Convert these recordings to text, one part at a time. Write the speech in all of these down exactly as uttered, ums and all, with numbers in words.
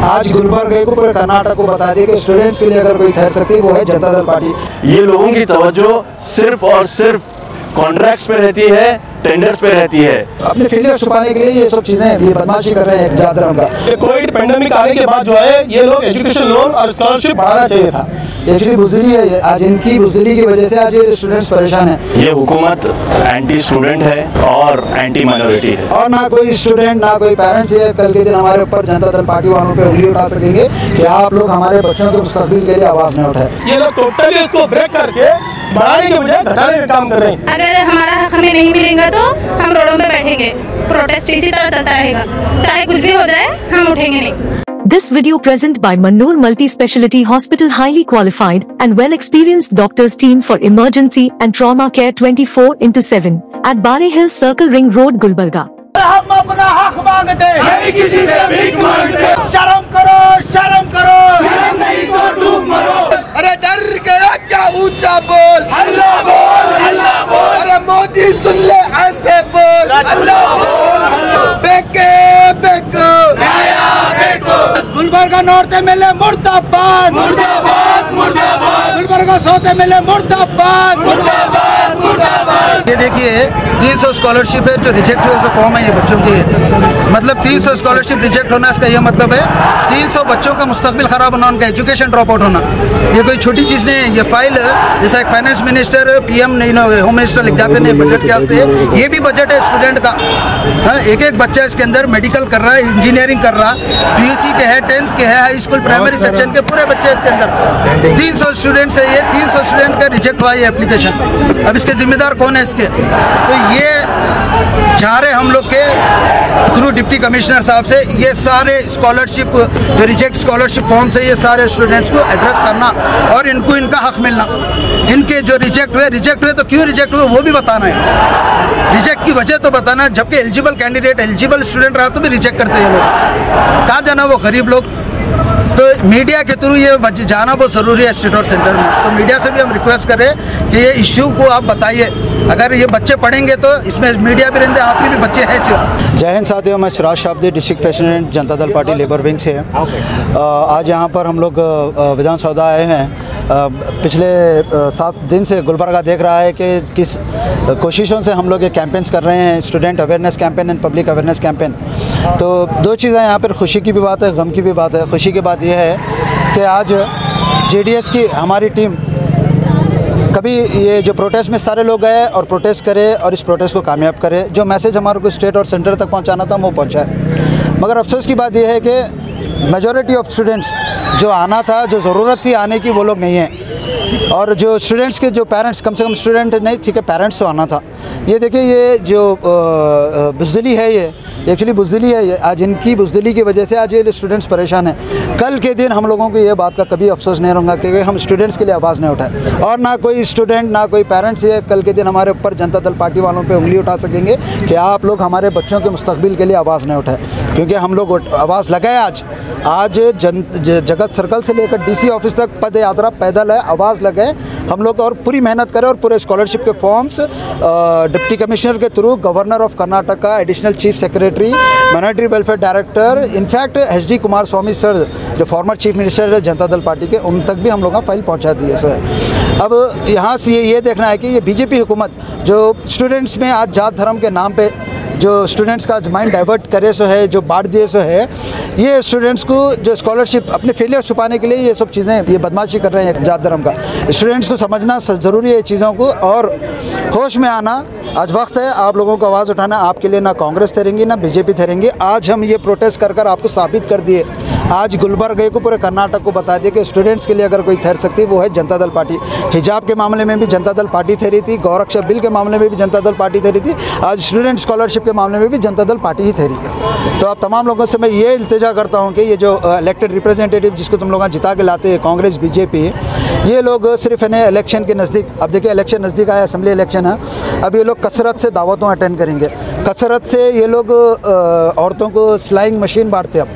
आज गुलबर्गा को पूरे कर्नाटक को बता दिया कि स्टूडेंट्स के लिए अगर कोई ठहर सकती है वो है जनता दल पार्टी। ये लोगों की तवज्जो सिर्फ और सिर्फ कॉन्ट्रैक्ट्स पे रहती है, टेंडर्स पे रहती है। अपने फेलियर छुपाने के लिए ये सब चीजें ये बदमाशी कर रहे हैं जात धर्म का। कोविड पेंडेमिक आने के बाद जो है ये लोग एजुकेशन लोन और स्कॉलरशिप बढ़ाना चाहिए था। एक्चुअली बुजदिली है, आज इनकी बुजदिली की वजह से आज ये स्टूडेंट्स परेशान हैं। ये हुकूमत एंटी स्टूडेंट है और एंटी माइनॉरिटी है, और ना कोई स्टूडेंट ना कोई पेरेंट्स ये कल के दिन हमारे ऊपर जनता दल पार्टी वालों पे उंगली उठा सकेंगे कि आप लोग हमारे बच्चों के मुस्तकबिल के लिए आवाज नहीं उठाए। ये लोग टोटली इसको ब्रेक करके बढ़ाने के बजाय घटाने का काम कर रहे हैं। अगर हमारा हक हमें नहीं मिलेगा तो हम रोडों पे बैठेंगे, प्रोटेस्ट इसी तरह चलता रहेगा, चाहे कुछ भी हो जाए हम उठेंगे नहीं। This video present by Mannoor Multi-Speciality Hospital, highly qualified and well-experienced doctors team for emergency and trauma care twenty-four into seven at Bale Hill Circle Ring Road, Gulbarga. हम अपना हक मांगते नहीं, किसी से भीख मांगते। शर्म करो, शर्म करो, शर्म नहीं तो डूब मरो। अरे डर के क्या ऊंचा बोल, हल्ला बोल, हल्ला बोल। अरे मोदी सुन ले ऐसे बोल, हल्ला बोल। बेके बेको, नया बेको। गुलबर्गा नॉर्थ एमएलए मुर्दाबाद, मुर्दाबाद, मुर्दाबाद। गुलबर्गा साउथ एमएलए मुर्दाबाद, मुर्दाबाद, मुर्दाबाद। ये देखिए तीन सौ स्कॉलरशिप है जो रिजेक्ट हुए से फॉर्म है ये बच्चों की है। मतलब तीन सौ स्कॉलरशिप रिजेक्ट होना इसका ये मतलब है तीन सौ बच्चों का मुस्तकबिल खराब होना, उनका एजुकेशन ड्रॉप आउट होना। ये कोई छोटी चीज़ नहीं है। ये फाइल जैसा एक फाइनेंस मिनिस्टर, पीएम नहीं नो होम मिनिस्टर लिख जाते नहीं बजट के वास्ते, ये भी बजट है स्टूडेंट का। हाँ, एक एक बच्चा इसके अंदर मेडिकल कर रहा है, इंजीनियरिंग कर रहा है, पीयूसी के है, टेंथ के है, हाई स्कूल प्राइमरी सेक्शन के पूरे बच्चे इसके अंदर। तीन सौ स्टूडेंट्स है, ये तीन सौ स्टूडेंट का रिजेक्ट हुआ ये एप्लीकेशन। अब इसके जिम्मेदार कौन है इसके? तो ये चाह रहे हम लोग के थ्रू डिप्टी कमिश्नर साहब से ये सारे स्कॉलरशिप जो रिजेक्ट स्कॉलरशिप फॉर्म से ये सारे स्टूडेंट्स को एड्रेस करना और इनको इनका हक मिलना। इनके जो रिजेक्ट हुए रिजेक्ट हुए तो क्यों रिजेक्ट हुए वो भी बताना है, रिजेक्ट की वजह तो बताना है। जबकि एलिजिबल कैंडिडेट एलिजिबल स्टूडेंट रहा तो भी रिजेक्ट करते हैं लोग। कहाँ जाना वो गरीब लोग? तो मीडिया के थ्रू ये जाना बहुत ज़रूरी है स्टेट और सेंटर में। तो मीडिया से भी हम रिक्वेस्ट करें कि ये इश्यू को आप बताइए। अगर ये बच्चे पढ़ेंगे तो इसमें मीडिया भी रहते, आपके भी बच्चे हैं। जय हिंद साथियों, मैं Siraj Shabdi, district president Janata Dal party labour wing से। आज यहाँ पर हम लोग विधानसौदा आए हैं। पिछले सात दिन से गुलबर्गा देख रहा है कि किस कोशिशों से हम लोग ये कैंपेन्स कर रहे हैं, student awareness campaign and public awareness campaign. तो दो चीज़ें यहाँ पर खुशी की भी बात है, गम की भी बात है। खुशी की बात यह है कि आज जेडीएस की हमारी टीम कभी ये जो प्रोटेस्ट में सारे लोग गए और प्रोटेस्ट करे और इस प्रोटेस्ट को कामयाब करे। जो मैसेज हमारे को स्टेट और सेंटर तक पहुंचाना था वो पहुंचा है। मगर अफसोस की बात यह है कि मेजॉरिटी ऑफ स्टूडेंट्स जो आना था, जो ज़रूरत थी आने की, वो लोग नहीं हैं। और जो स्टूडेंट्स के जो पेरेंट्स, कम से कम स्टूडेंट नहीं ठीक है, पेरेंट्स तो आना था। ये देखिए ये जो बुज़दिली है, ये एक्चुअली बुज़दिली है। ये आज इनकी बुज़दिली की वजह से आज ये स्टूडेंट्स परेशान हैं। कल के दिन हम लोगों को ये बात का कभी अफसोस नहीं रहूँगा कि हम स्टूडेंट्स के लिए आवाज़ नहीं उठाए। और ना कोई स्टूडेंट ना कोई पेरेंट्स ये कल के दिन हमारे ऊपर जनता दल पार्टी वालों पे उंगली उठा सकेंगे कि आप लोग हमारे बच्चों के मुस्तकबिल के लिए आवाज़ नहीं उठाए। क्योंकि हम लोग आवाज़ लगाए आज आज जन जगत सर्कल से लेकर डीसी ऑफिस तक पद यात्रा पैदल है, आवाज़ लगाए हम लोग और पूरी मेहनत करें और पूरे स्कॉलरशिप के फॉर्म्स डिप्टी कमिश्नर के थ्रू, गवर्नर ऑफ कर्नाटक का, additional chief secretary, minority welfare director, in fact H D Kumaraswamy sir जो फॉर्मर चीफ मिनिस्टर है जनता दल पार्टी के, उन तक भी हम लोग का फाइल पहुंचा दी है सर। अब यहाँ से ये ये देखना है कि ये बीजेपी हुकूमत जो स्टूडेंट्स में आज जात धर्म के नाम पे जो स्टूडेंट्स का माइंड डाइवर्ट करे सो है, जो बांट दिए सो है, ये स्टूडेंट्स को जो स्कॉलरशिप अपने फेलियर छुपाने के लिए ये सब चीज़ें ये बदमाशी कर रहे हैं जात धर्म का। स्टूडेंट्स को समझना ज़रूरी है चीज़ों को और होश में आना। आज वक्त है आप लोगों को आवाज़ उठाना। आपके लिए ना कांग्रेस ठहरेंगी ना बीजेपी ठहरेंगी। आज हम ये प्रोटेस्ट कर कर आपको साबित कर दिए। आज गुलबर्गा को पूरे कर्नाटक को बता दिया कि स्टूडेंट्स के लिए अगर कोई ठहर सकती है वो है जनता दल पार्टी। हिजाब के मामले में भी जनता दल पार्टी ठहरी थी, गौरक्षा बिल के मामले में भी जनता दल पार्टी ठहरी थी, आज स्टूडेंट स्कॉलरशिप के मामले में भी जनता दल पार्टी ही ठहरी। तो आप तमाम लोगों से मैं ये इल्तिजा करता हूँ कि ये जो इलेक्टेड रिप्रेजेंटेटिव जिसको तुम लोग जिता के लाते हैं, कांग्रेस बीजेपी, ये लोग सिर्फ इन्हें इलेक्शन के नज़दीक, अब देखिए इलेक्शन नज़दीक आया, असेंबली इलेक्शन है, अब ये लोग कसरत से दावतों अटेंड करेंगे। कसरत से ये लोग औरतों को स्लाइंग मशीन बांटते अब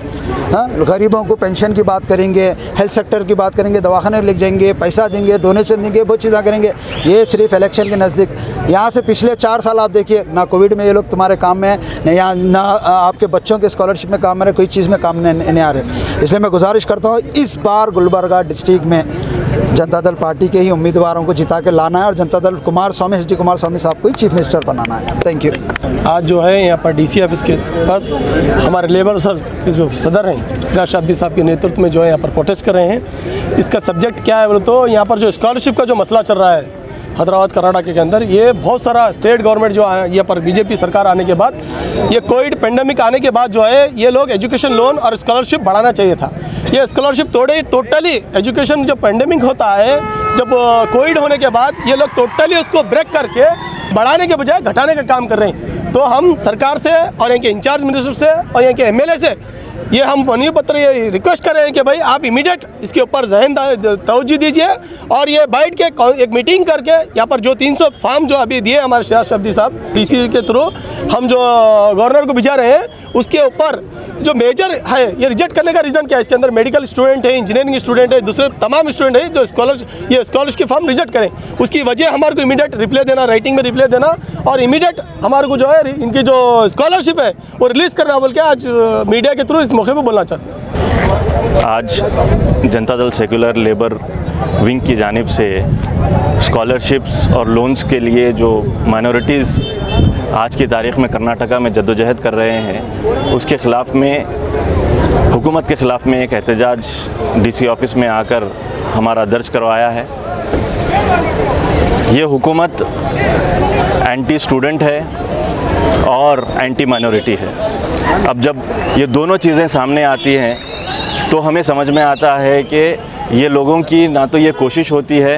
हाँ, गरीबों को पेंशन की बात करेंगे, हेल्थ सेक्टर की बात करेंगे, दवाखाने लिख जाएंगे, पैसा देंगे, डोनेशन देंगे, बहुत चीज़ें करेंगे। ये सिर्फ इलेक्शन के नज़दीक। यहाँ से पिछले चार साल आप देखिए, ना कोविड में ये लोग तुम्हारे काम में है, न यहाँ ना आपके बच्चों के स्कॉलरशिप में काम में रहे, कोई चीज़ में काम नहीं आ रहे। इसलिए मैं गुजारिश करता हूँ इस बार गुलबर्गा डिस्ट्रिक्ट में जनता दल पार्टी के ही उम्मीदवारों को जिता के लाना है और Janata Dal Kumaraswamy H D Kumaraswamy साहब को ही चीफ मिनिस्टर बनाना है। Thank you. आज जो है यहाँ पर डीसी ऑफिस के पास हमारे लेबर सर के जो सदर हैं सिराज शाब्दी साहब के नेतृत्व में जो है यहाँ पर प्रोटेस्ट कर रहे हैं। इसका सब्जेक्ट क्या है बोले तो यहाँ पर जो स्कॉलरशिप का जो मसला चल रहा है हैदराबाद कर्नाटक के अंदर, ये बहुत सारा स्टेट गवर्नमेंट जो है यहाँ पर बीजेपी सरकार आने के बाद, ये कोविड पेंडेमिक आने के बाद जो है ये लोग एजुकेशन लोन और स्कॉलरशिप बढ़ाना चाहिए था। ये स्कॉलरशिप थोड़े टोटली एजुकेशन जो पेंडेमिक होता है, जब कोविड होने के बाद ये लोग टोटली उसको ब्रेक करके बढ़ाने के बजाय घटाने का काम कर रहे हैं। तो हम सरकार से और यहाँ के इंचार्ज मिनिस्टर से और यहाँ के एम एल ए से ये हम मनवी पत्र ये रिक्वेस्ट कर रहे हैं कि भाई आप इमीडिएट इसके ऊपर जहन तवज्जो दीजिए और ये बैठ के एक मीटिंग करके यहाँ पर जो तीन सौ फॉर्म जो अभी दिए हमारे सिराज शाब्दी साहब डीसी के थ्रू हम जो गवर्नर को भिजा रहे हैं, उसके ऊपर जो मेजर है ये रिजेक्ट करने का रीज़न क्या है। इसके अंदर मेडिकल स्टूडेंट है, इंजीनियरिंग स्टूडेंट है, दूसरे तमाम स्टूडेंट है जो स्कॉलर ये स्कॉलरशिप फॉर्म रिजेक्ट करें, उसकी वजह हमारे को इमीडिएट रिप्लाई देना, राइटिंग में रिप्लाई देना और इमीडिएट हमारे को जो है इनकी जो स्कॉलरशिप है वो रिलीज़ करना बोल के आज मीडिया के थ्रू इस मौके पर बोलना चाहते हैं। आज Janata Dal secular labour wing की जानिब से स्कॉलरशिप्स और लोन्स के लिए जो माइनॉरिटीज़ आज की तारीख़ में कर्नाटका में जद्दोजहद कर रहे हैं, उसके ख़िलाफ़ में हुकूमत के ख़िलाफ़ में एक एहतजाज डीसी ऑफिस में आकर हमारा दर्ज करवाया है। ये हुकूमत एंटी स्टूडेंट है और एंटी माइनॉरिटी है। अब जब ये दोनों चीज़ें सामने आती हैं तो हमें समझ में आता है कि ये लोगों की ना तो ये कोशिश होती है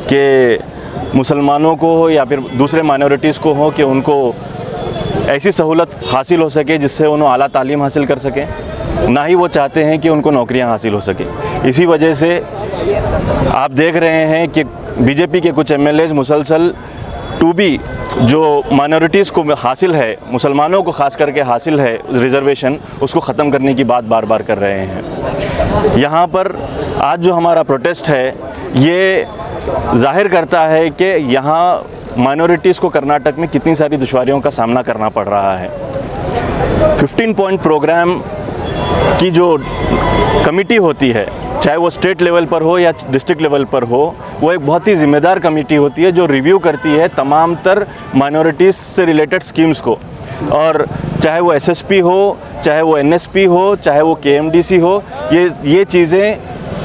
कि मुसलमानों को हो या फिर दूसरे माइनॉरिटीज़ को हो कि उनको ऐसी सहूलत हासिल हो सके जिससे उन्हें आला तालीम हासिल कर सकें, ना ही वो चाहते हैं कि उनको नौकरियां हासिल हो सकें। इसी वजह से आप देख रहे हैं कि बीजेपी के कुछ एमएलएज मुसलसल टू बी जो माइनॉरिटीज़ को हासिल है, मुसलमानों को ख़ास करके हासिल है रिज़र्वेशन, उसको ख़त्म करने की बात बार बार कर रहे हैं। यहाँ पर आज जो हमारा प्रोटेस्ट है ये ज़ाहिर करता है कि यहाँ माइनॉरिटीज़ को कर्नाटक में कितनी सारी दुश्वारियों का सामना करना पड़ रहा है। फिफ्टीन पॉइंट प्रोग्राम की जो कमिटी होती है, चाहे वो स्टेट लेवल पर हो या डिस्ट्रिक्ट लेवल पर हो, वो एक बहुत ही ज़िम्मेदार कमेटी होती है जो रिव्यू करती है तमाम तर माइनॉरिटीज़ से रिलेटेड स्कीम्स को। और चाहे वो एसएसपी हो, चाहे वो एनएसपी हो, चाहे वो केएमडीसी हो, ये ये चीज़ें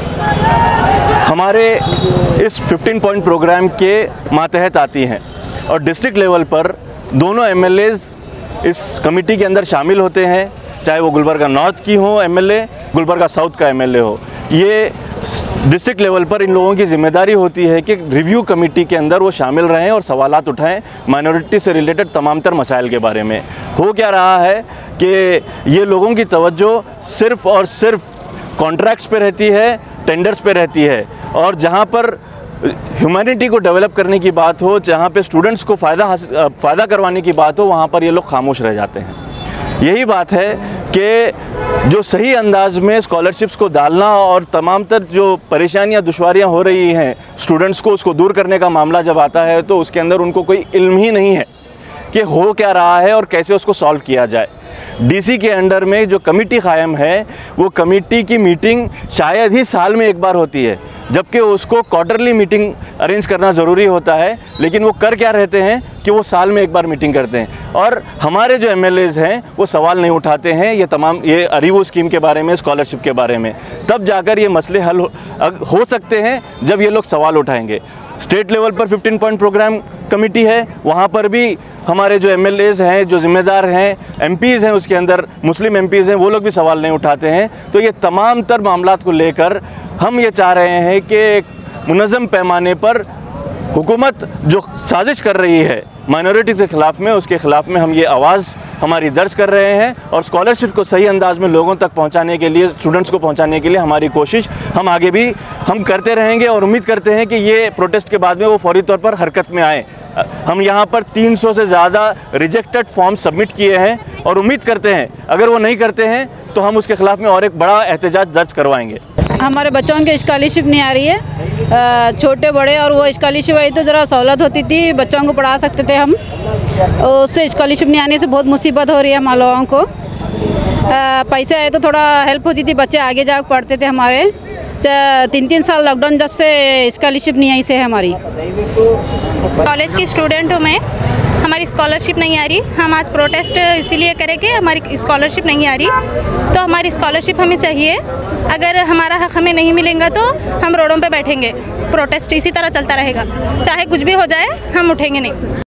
हमारे इस फिफ्टीन पॉइंट प्रोग्राम के मातहत आती हैं। और डिस्ट्रिक्ट लेवल पर दोनों एमएलएज इस कमेटी के अंदर शामिल होते हैं, चाहे वो गुलबर्गा नॉर्थ की हो एमएलए, गुलबर्गा साउथ का एमएलए हो। ये डिस्ट्रिक्ट लेवल पर इन लोगों की जिम्मेदारी होती है कि रिव्यू कमेटी के अंदर वो शामिल रहें और सवालात उठाएं माइनॉरिटी से रिलेटेड तमाम तर मसाइल के बारे में। हो क्या रहा है कि ये लोगों की तवज्जो सिर्फ़ और सिर्फ कॉन्ट्रैक्ट्स पे रहती है, टेंडर्स पे रहती है, और जहाँ पर ह्यूमैनिटी को डेवलप करने की बात हो, जहाँ पे स्टूडेंट्स को फ़ायदा फ़ायदा करवाने की बात हो, वहाँ पर ये लोग खामोश रह जाते हैं। यही बात है कि जो सही अंदाज में स्कॉलरशिप्स को डालना और तमाम तर जो परेशानियां दुश्वारियां हो रही हैं स्टूडेंट्स को, उसको दूर करने का मामला जब आता है तो उसके अंदर उनको कोई इल्म ही नहीं है कि हो क्या रहा है और कैसे उसको सॉल्व किया जाए। डीसी के अंडर में जो कमेटी कायम है, वो कमेटी की मीटिंग शायद ही साल में एक बार होती है, जबकि उसको क्वार्टरली मीटिंग अरेंज करना ज़रूरी होता है। लेकिन वो कर क्या रहते हैं कि वो साल में एक बार मीटिंग करते हैं और हमारे जो एमएलएज हैं वो सवाल नहीं उठाते हैं ये तमाम ये अरीवो स्कीम के बारे में, स्कॉलरशिप के बारे में। तब जाकर ये मसले हल हो, हो सकते हैं जब ये लोग सवाल उठाएंगे। स्टेट लेवल पर फिफ्टीन पॉइंट प्रोग्राम कमेटी है, वहाँ पर भी हमारे जो एमएलएज हैं, जो ज़िम्मेदार हैं, एमपीज़ हैं, उसके अंदर मुस्लिम एमपीज़ हैं, वो लोग भी सवाल नहीं उठाते हैं। तो ये तमाम तर मामलात को लेकर हम ये चाह रहे हैं कि एक मुनज़्ज़म पैमाने पर हुकूमत जो साजिश कर रही है माइनॉरिटी के ख़िलाफ़ में, उसके ख़िलाफ़ में हम ये आवाज़ हमारी दर्ज कर रहे हैं और स्कॉलरशिप को सही अंदाज में लोगों तक पहुंचाने के लिए, स्टूडेंट्स को पहुंचाने के लिए हमारी कोशिश हम आगे भी हम करते रहेंगे और उम्मीद करते हैं कि ये प्रोटेस्ट के बाद में वो फौरी तौर पर हरकत में आए। हम यहाँ पर तीन सौ से ज़्यादा रिजेक्टेड फॉर्म सबमिट किए हैं और उम्मीद करते हैं अगर वो नहीं करते हैं तो हम उसके खिलाफ में और एक बड़ा एहतजाज दर्ज करवाएंगे। हमारे बच्चों की स्कॉलरशिप नहीं आ रही है, छोटे बड़े, और वो स्कॉलरशिप आई तो ज़रा सहूलत होती थी, बच्चों को पढ़ा सकते थे हम। उससे स्कॉलरशिप नहीं आने से बहुत मुसीबत हो रही है हम लोगों को। पैसे आए तो थोड़ा हेल्प होती थी, बच्चे आगे जाकर पढ़ते थे हमारे। तीन तीन साल लॉकडाउन जब से स्कॉलरशिप नहीं आई से हमारी। कॉलेज की स्टूडेंट हूँ मैं, हमारी स्कॉलरशिप नहीं आ रही। हम आज प्रोटेस्ट इसीलिए करेंगे, हमारी स्कॉलरशिप नहीं आ रही, तो हमारी स्कॉलरशिप हमें चाहिए। अगर हमारा हक हमें नहीं मिलेगा तो हम रोडों पे बैठेंगे। प्रोटेस्ट इसी तरह चलता रहेगा, चाहे कुछ भी हो जाए हम उठेंगे नहीं।